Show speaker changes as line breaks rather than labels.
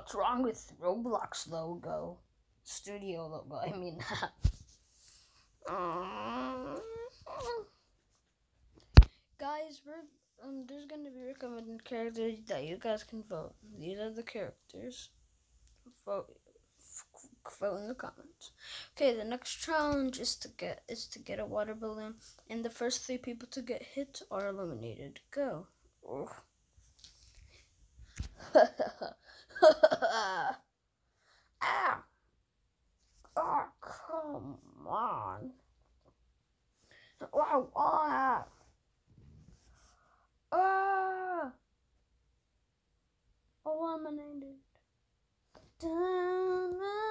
What's wrong with Roblox logo? Studio logo, I mean. Guys, there's gonna be recommended characters that you guys can vote. These are the characters. Vote in the comments. Okay, the next challenge is to get a water balloon, and the first 3 people to get hit are eliminated. Go. Ah! Oh, come on. Wow, eliminated.